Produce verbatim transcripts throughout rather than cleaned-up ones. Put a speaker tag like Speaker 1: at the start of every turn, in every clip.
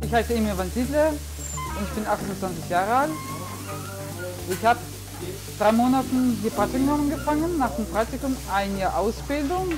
Speaker 1: Ich heiße Emil Vansiedler und ich bin achtundzwanzig Jahre alt. Ich habe drei Monate hier Praktikum angefangen, nach dem Praktikum ein Jahr Ausbildung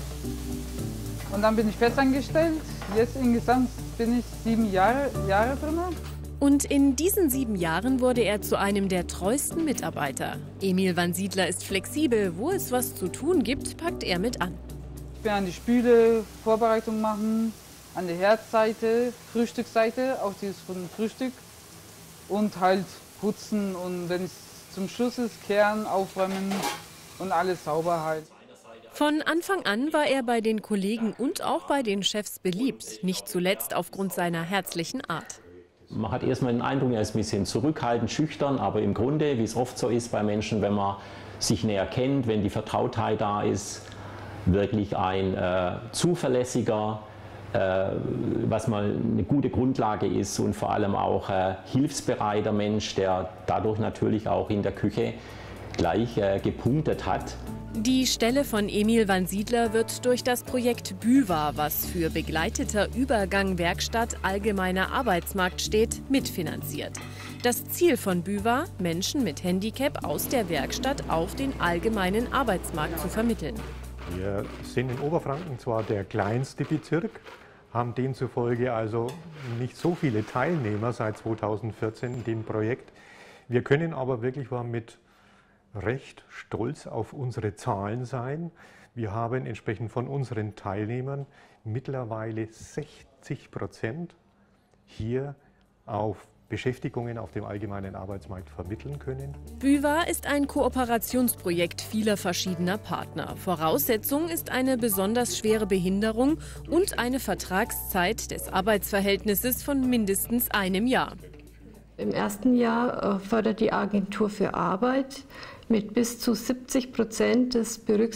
Speaker 1: und dann bin ich festangestellt. Jetzt insgesamt bin ich sieben Jahre, Jahre drin.
Speaker 2: Und in diesen sieben Jahren wurde er zu einem der treuesten Mitarbeiter. Emil Vansiedler ist flexibel, wo es was zu tun gibt, packt er mit an.
Speaker 1: Ich bin an die Spüle, Vorbereitung machen, an der Herzseite, Frühstücksseite, auch dieses von Frühstück und halt putzen und wenn es zum Schluss ist, kehren, aufräumen und alles sauber halt.
Speaker 2: Von Anfang an war er bei den Kollegen und auch bei den Chefs beliebt, nicht zuletzt aufgrund seiner herzlichen Art.
Speaker 3: Man hat erstmal den Eindruck, er ist ein bisschen zurückhaltend, schüchtern, aber im Grunde, wie es oft so ist bei Menschen, wenn man sich näher kennt, wenn die Vertrautheit da ist, wirklich ein äh, zuverlässiger, äh, was mal eine gute Grundlage ist und vor allem auch äh, hilfsbereiter Mensch, der dadurch natürlich auch in der Küche gleich äh, gepunktet hat.
Speaker 2: Die Stelle von Emil Vansiedler wird durch das Projekt BÜWA, was für begleiteter Übergang Werkstatt Allgemeiner Arbeitsmarkt steht, mitfinanziert. Das Ziel von BÜWA, Menschen mit Handicap aus der Werkstatt auf den allgemeinen Arbeitsmarkt zu vermitteln.
Speaker 4: Wir sind in Oberfranken zwar der kleinste Bezirk, haben demzufolge also nicht so viele Teilnehmer seit zweitausendvierzehn in dem Projekt. Wir können aber wirklich mal mit recht stolz auf unsere Zahlen sein. Wir haben entsprechend von unseren Teilnehmern mittlerweile sechzig Prozent hier auf Beschäftigungen auf dem allgemeinen Arbeitsmarkt vermitteln können.
Speaker 2: BÜWA ist ein Kooperationsprojekt vieler verschiedener Partner. Voraussetzung ist eine besonders schwere Behinderung und eine Vertragszeit des Arbeitsverhältnisses von mindestens einem Jahr.
Speaker 5: Im ersten Jahr fördert die Agentur für Arbeit mit bis zu siebzig Prozent des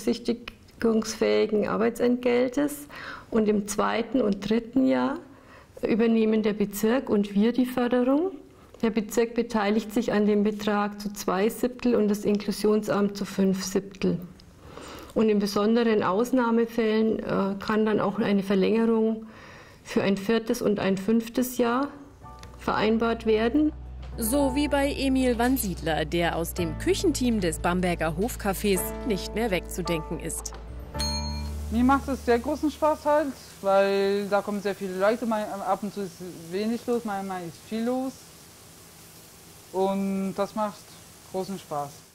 Speaker 5: berücksichtigungsfähigen Arbeitsentgeltes und im zweiten und dritten Jahr übernehmen der Bezirk und wir die Förderung. Der Bezirk beteiligt sich an dem Betrag zu zwei Siebtel und das Inklusionsamt zu fünf Siebtel. Und in besonderen Ausnahmefällen äh, kann dann auch eine Verlängerung für ein viertes und ein fünftes Jahr vereinbart werden.
Speaker 2: So wie bei Emil Vansiedler, der aus dem Küchenteam des Bamberger Hofcafés nicht mehr wegzudenken ist.
Speaker 1: Mir macht es sehr großen Spaß halt, weil da kommen sehr viele Leute, ab und zu ist wenig los, manchmal ist viel los und das macht großen Spaß.